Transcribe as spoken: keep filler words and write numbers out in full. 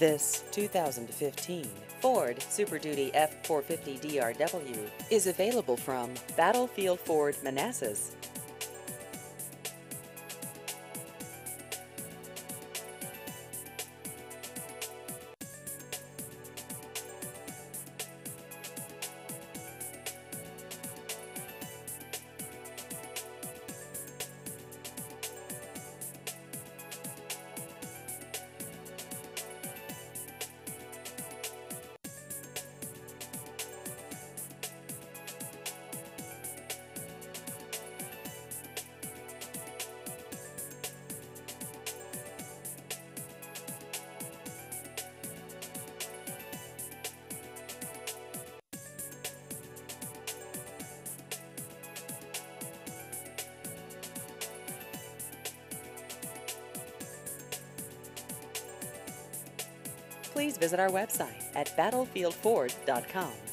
This two thousand fifteen Ford Super Duty F four fifty D R W is available from Battlefield Ford Manassas. Please visit our website at battlefield ford dot com.